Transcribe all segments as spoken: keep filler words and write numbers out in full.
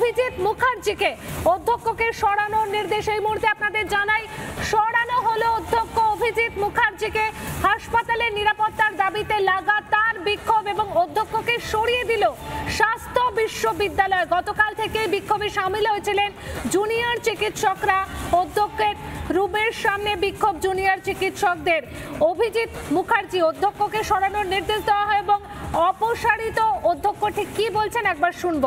অভিজিৎ মুখার্জিকে অধ্যক্ষকে সরানোর নির্দেশ এই মুহূর্তে আপনাদের জানাই। সরানো হলো অধ্যক্ষ অভিজিৎ মুখার্জিকে। হাসপাতালের নিরাপত্তার দাবিতে লাগাতার বিক্ষোভ এবং অধ্যক্ষকে সরিয়ে দিল স্বাস্থ্য বিশ্ববিদ্যালয়। গতকাল থেকে বিক্ষোভে সামিল হয়েছিলেন জুনিয়র চিকিৎসকরা। অধ্যক্ষের রুমের সামনে বিক্ষোভ জুনিয়র চিকিৎসকদের। অভিজিৎ মুখার্জি অধ্যক্ষকে সরানোর নির্দেশ দেওয়া হয় এবং অপসারিত অধ্যক্ষ ঠিক কি বলছেন একবার শুনবো।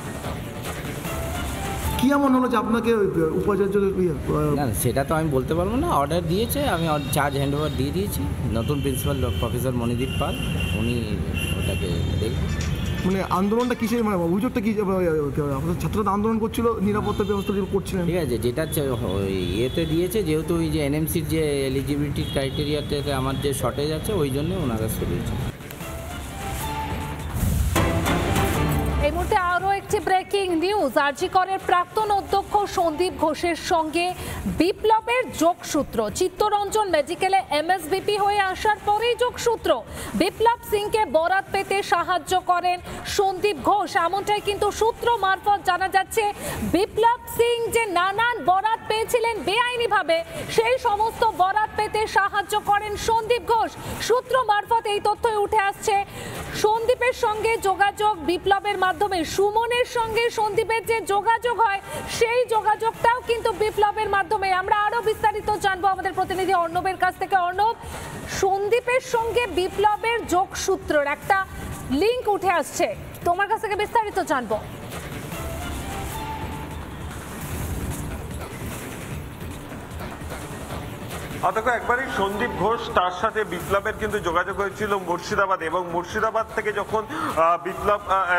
কি এমন হলো যে আপনাকে উপাচার্য? না সেটা তো আমি বলতে পারবো না, অর্ডার দিয়েছে, আমি চার্জ হ্যান্ড ওভার দিয়ে দিয়েছি নতুন প্রিন্সিপাল প্রফেসর মণিদীপ পাল, উনি ওটাকে দেখবেন। মানে আন্দোলনটা কিসের, মানে অভিযোগটা কি? ছাত্ররা আন্দোলন করছিল, নিরাপত্তা ব্যবস্থা করছিলেন, ঠিক আছে, যেটা ইয়েতে দিয়েছে, যেহেতু ওই যে এনএমসির যে এলিজিবিলিটি ক্রাইটেরিয়াতে আমার যে শর্টেজ আছে ওই জন্য ওনারা সরিয়েছে। এই মুহূর্তে আরও একটি ব্রেকিং নিউজ। আরজি করের প্রাক্তন অধ্যক্ষ সন্দীপ ঘোষের সঙ্গে বিপ্লবের যোগসূত্র। চিত্তরঞ্জন মেডিকেলে এমএসবিপি হয়ে আসার পরেই যোগসূত্র। বিপ্লব সিংকে বরাত পেতে সাহায্য করেন সন্দীপ ঘোষ, এমনটাই কিন্তু সূত্র মারফত জানা যাচ্ছে। বিপ্লব সিং যে নানান বরাত পেয়েছিলেন বেআইনিভাবে, সেই সমস্ত বরাত পেতে সাহায্য করেন সন্দীপ ঘোষ। সূত্র মারফত এই তথ্যই উঠে আসছে। সন্দীপের সঙ্গে যোগাযোগ বিপ্লবের মাধ্যমে, সুমনের সঙ্গে সন্দীপের যে যোগাযোগ হয় সেই যোগাযোগটাও কিন্তু বিপ্লবের মাধ্যমে। আমরা আরো বিস্তারিত জানবো আমাদের প্রতিনিধি অর্ণবের কাছ থেকে। অর্ণব, সন্দীপের সঙ্গে বিপ্লবের যোগসূত্রের একটা লিঙ্ক উঠে আসছে, তোমার কাছ থেকে বিস্তারিত জানবো। দেখো, একবারই সন্দীপ ঘোষ তার সাথে বিপ্লবের কিন্তু যোগাযোগ হয়েছিল মুর্শিদাবাদে, এবং মুর্শিদাবাদ থেকে যখন বিপ্লব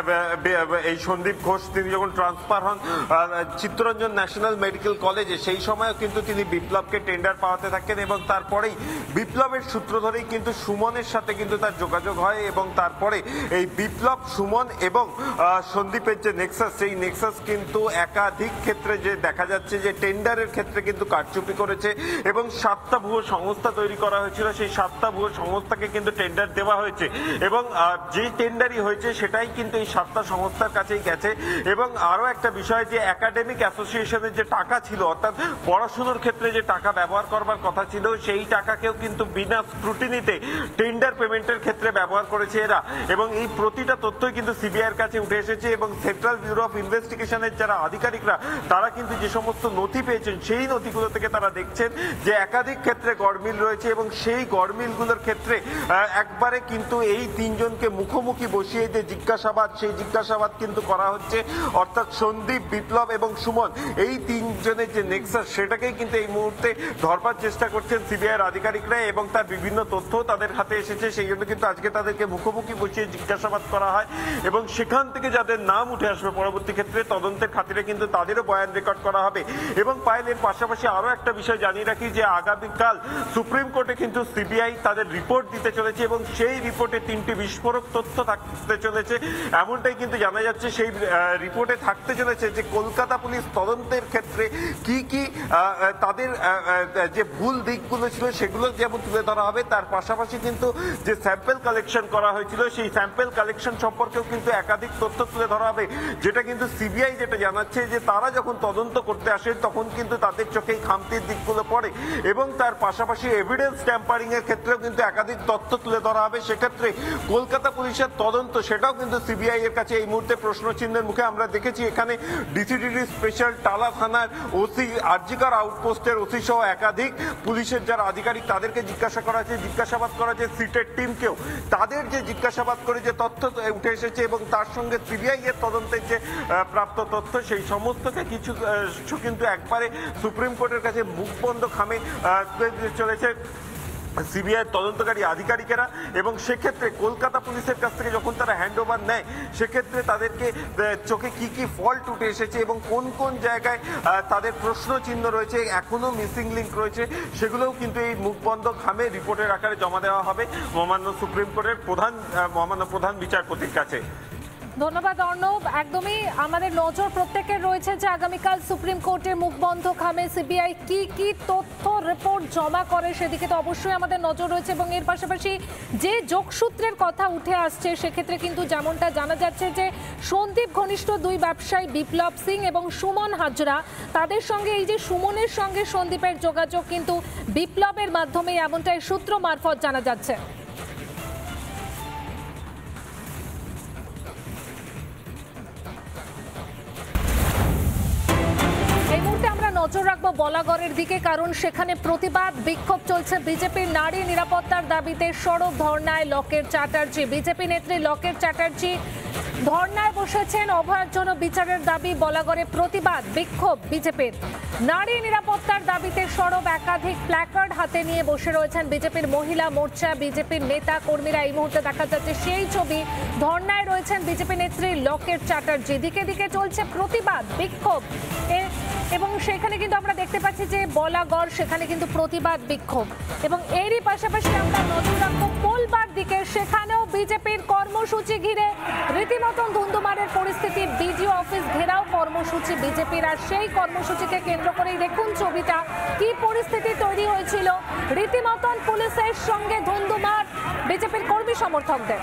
এই সন্দীপ ঘোষ তিনি যখন ট্রান্সফার হন চিত্তরঞ্জন ন্যাশনাল মেডিকেল কলেজে, সেই সময়ও কিন্তু তিনি বিপ্লবকে টেন্ডার পাওয়াতে থাকেন, এবং তারপরেই বিপ্লবের সূত্র ধরেই কিন্তু সুমনের সাথে কিন্তু তার যোগাযোগ হয়, এবং তারপরে এই বিপ্লব, সুমন এবং সন্দীপের যে নেক্সাস, সেই নেক্সাস কিন্তু একাধিক ক্ষেত্রে যে দেখা যাচ্ছে যে টেন্ডারের ক্ষেত্রে কিন্তু কারচুপি করেছে, এবং সাতটা ভুয়ো সংস্থা তৈরি করা হয়েছিল, সেই সাতটা ভুয়ো সংস্থাকে কিন্তু টেন্ডার দেওয়া হয়েছে, এবং যে টেন্ডারই হয়েছে সেটাই কিন্তু এই সাতটা সংস্থার কাছেই গেছে। এবং আরো একটা বিষয় যে একাডেমিক অ্যাসোসিয়েশনের যে টাকা ছিল, অর্থাৎ পড়াশোনার ক্ষেত্রে যে টাকা ব্যবহার করবার কথা ছিল, সেই টাকাকেও কিন্তু বিনা স্ক্রুটিনিতে টেন্ডার পেমেন্টের ক্ষেত্রে ব্যবহার করেছে এরা, এবং এই প্রতিটা তথ্যই কিন্তু সিবিআইয়ের কাছে উঠে এসেছে। এবং সেন্ট্রাল ব্যুরো অফ ইনভেস্টিগেশনের যারা আধিকারিকরা তারা কিন্তু যে সমস্ত নথি পেয়েছেন সেই নথিগুলো থেকে তারা দেখছেন যে একাধিক ক্ষেত্রে গড়মিল রয়েছে, এবং সেই গড়মিলগুলোর ক্ষেত্রে একবারে কিন্তু এই তিনজনকে মুখোমুখি বসিয়ে যে জিজ্ঞাসাবাদ, সেই জিজ্ঞাসাবাদ কিন্তু করা হচ্ছে। অর্থাৎ সন্দীপ, বিপ্লব এবং সুমন, এই তিনজনের যে নেক্সাস সেটাকেই কিন্তু এই মুহূর্তে ধরবার চেষ্টা করছেন সিবিআইয়ের আধিকারিকরা, এবং তার বিভিন্ন তথ্য তাদের হাতে এসেছে, সেই জন্য কিন্তু আজকে তাদেরকে মুখোমুখি বসিয়ে জিজ্ঞাসাবাদ করা হয়, এবং সেখান থেকে যাদের নাম উঠে আসবে পরবর্তী ক্ষেত্রে তদন্তের খাতিরে কিন্তু তাদেরও বয়ান রেকর্ড করা হবে। এবং পায়েলের পাশাপাশি আরো একটা বিষয় জানিয়ে রাখি যে আগামী কাল সুপ্রিম কোর্টে কিন্তু সিবিআই তাদের রিপোর্ট দিতে চলেছে, এবং সেই রিপোর্টে তিনটি বিস্ফোরক তথ্য থাকতে চলেছে, এমনটাই কিন্তু জানা যাচ্ছে। সেই রিপোর্টে থাকতে চলেছে যে কলকাতা পুলিশ তদন্তের ক্ষেত্রে কি কি তাদের যে ভুল দিকগুলো ছিল সেগুলো যেমন তুলে ধরা হবে, তার পাশাপাশি কিন্তু যে স্যাম্পেল কালেকশন করা হয়েছিল সেই স্যাম্পেল কালেকশন সম্পর্কেও কিন্তু একাধিক তথ্য তুলে ধরা হবে, যেটা কিন্তু সিবিআই যেটা জানাচ্ছে যে তারা যখন তদন্ত করতে আসে তখন কিন্তু তাদের চোখেই খামতির দিকগুলো পড়ে, এবং তার পাশাপাশি এভিডেন্স ট্যাম্পারিং এর ক্ষেত্রেও কিন্তু একাধিক তথ্য তুলে ধরা হবে। সেক্ষেত্রে কলকাতা পুলিশের তদন্ত সেটাও কিন্তু সিবিআই এর কাছে এই মুহূর্তে প্রশ্নচিহ্নের মুখে। আমরা দেখেছি এখানে ডিসিডিডি স্পেশাল টালা থানার ওসি, আরজিকর আউটপোস্টের ওসি সহ একাধিক পুলিশের যারা আধিকারিক তাদেরকে জিজ্ঞাসা করা হয়েছে, জিজ্ঞাসাবাদ করা হয়েছে সিটের টিমকেও, তাদের যে জিজ্ঞাসাবাদ করে যে তথ্য উঠে এসেছে এবং তার সঙ্গে সিবিআই এর তদন্তের যে প্রাপ্ত তথ্য সেই সমস্তকে কিছু কিন্তু একবারে সুপ্রিম কোর্টের কাছে মুখ বন্ধ খামে চলেছে সিবিআই তদন্তকারী আধিকারিকেরা। এবং সেক্ষেত্রে কলকাতা পুলিশের কাছ থেকে যখন তারা হ্যান্ড ওভার নেয় সেক্ষেত্রে তাদেরকে চোখে কি কি ফল্ট উঠে এসেছে এবং কোন কোন জায়গায় তাদের প্রশ্ন চিহ্ন রয়েছে, এখনো মিসিং লিঙ্ক রয়েছে, সেগুলোও কিন্তু এই মুখবন্ধ খামে রিপোর্টের আকারে জমা দেওয়া হবে মহামান্য সুপ্রিম কোর্টের প্রধান মহামান্য প্রধান বিচারপতির কাছে। ধন্যবাদ অর্ণব। একদমই আমাদের নজর প্রত্যেকের রয়েছে যে আগামীকাল সুপ্রিম কোর্টে মুখবন্ধ খামে সিবিআই কি কি তথ্য রিপোর্ট জমা করে সেদিকে তো অবশ্যই আমাদের নজর রয়েছে, এবং এর পাশাপাশি যে যোগসূত্রের কথা উঠে আসছে সেক্ষেত্রে কিন্তু যেমনটা জানা যাচ্ছে যে সন্দীপ ঘনিষ্ঠ দুই ব্যবসায়ী বিপ্লব সিং এবং সুমন হাজরা, তাদের সঙ্গে এই যে সুমনের সঙ্গে সন্দীপের যোগাযোগ কিন্তু বিপ্লবের মাধ্যমে, এমনটাই সূত্র মারফত জানা যাচ্ছে। নজর রাখবো বলাগড়ের দিকে, কারণ সেখানে প্রতিবাদ বিক্ষোভ চলছে। বিজেপির নারী নিরাপত্তার দাবিতে সড়ক ধর্নায় লকেট চ্যাটার্জি। বিজেপি নেত্রী লকেট চ্যাটার্জি ধর্নায় বসেছেন। অভয়ের জন্য বিচারের দাবি, বলাগড়ে প্রতিবাদ বিক্ষোভ বিজেপির। নারী নিরাপত্তার দাবিতে সড়ক, একাধিক প্ল্যাকার্ড হাতে নিয়ে বসে রয়েছেন বিজেপির মহিলা মোর্চা, বিজেপির নেতা কর্মীরা। এই মুহূর্তে দেখা যাচ্ছে সেই ছবি। ধর্নায় রয়েছেন বিজেপি নেত্রী লকেট চ্যাটার্জি। দিকে দিকে চলছে প্রতিবাদ বিক্ষোভ, এবং সেখানে কিন্তু আমরা দেখতে পাচ্ছি যে বলাগড়, সেখানে কিন্তু প্রতিবাদ বিক্ষোভ। এবং এরই পাশাপাশি আমরা নজর রাখবো পোলবার দিকে, সেখানেও বিজেপির কর্মসূচি ঘিরে রীতিমতন ধুন্ধুমারের পরিস্থিতি। বিডিও অফিস ঘেরাও কর্মসূচি বিজেপির, আর সেই কর্মসূচিকে কেন্দ্র করেই দেখুন ছবিটা, কি পরিস্থিতি তৈরি হয়েছিল। রীতিমতন পুলিশের সঙ্গে ধুন্ধুমার বিজেপির কর্মী সমর্থকদের।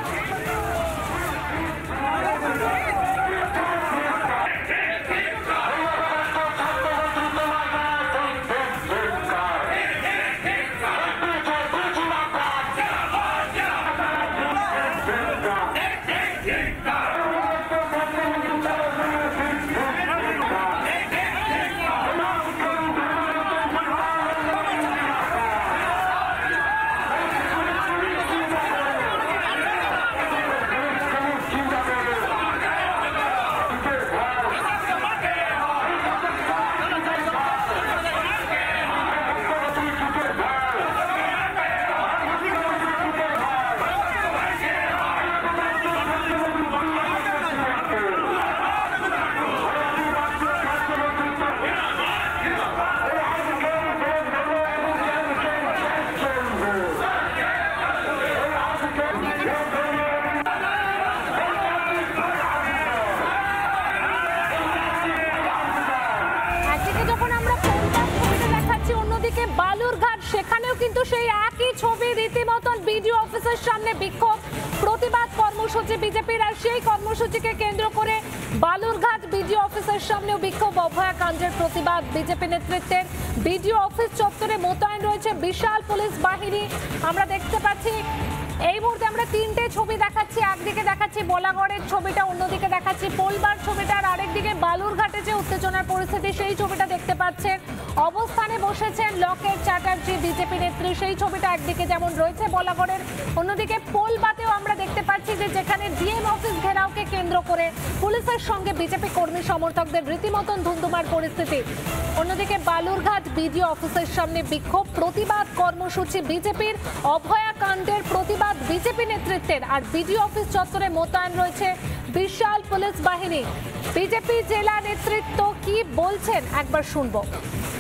বালুরঘাট, সেখানেও কিন্তু সেই একই ছবি, রীতিমতন বিডিও অফিসের সামনে বিক্ষোভ, প্রতিবাদ কর্মসূচি বিজেপির। আর সেই কর্মসূচিকে কেন্দ্র করে বালুরঘাট বিডিও অফিসের সামনেও বিক্ষোভ, অভয়াকাণ্ডের প্রতিবাদ বিজেপি নেতৃত্বের। বিডিও অফিস চত্বরে মোতায়েন রয়েছে বিশাল পুলিশ বাহিনী। আমরা দেখতে পাচ্ছি এই মুহূর্তে আমরা তিনটে ছবি দেখাচ্ছি, একদিকে দেখাচ্ছি বলাগড়ের ছবিটা, অন্যদিকে দেখাচ্ছি পোলবার ছবিটা, আর আরেকদিকে বালুরঘাটে যে উত্তেজনার পরিস্থিতি সেই ছবিটা দেখতে পাচ্ছেন। অবস্থানে বসেছেন লকেট চ্যাটার্জি বিজেপি নেত্রী, সেই ছবিটা একদিকে যেমন রয়েছে বলাগড়ের, অন্যদিকে পোলবাতেও আমরা দেখতে পাচ্ছি যে যেখানে ডিএম অফিস ঘেরাওকে কেন্দ্র করে পুলিশের সঙ্গে বিজেপি কর্মী সমর্থকদের রীতিমতন ধুন্ধুমার পরিস্থিতি। অন্যদিকে বালুরঘাট বিডিও অফিসের সামনে বিক্ষোভ, প্রতিবাদ কর্মসূচি বিজেপির, অভয়াকাণ্ডের প্রতিবাদ বিজেপি নেতৃত্বের। আর বিডিও অফিস চত্বরে মোতায়েন রয়েছে বিশাল পুলিশ বাহিনী। বিজেপি জেলা নেতৃত্ব কি বলছেন একবার শুনবো।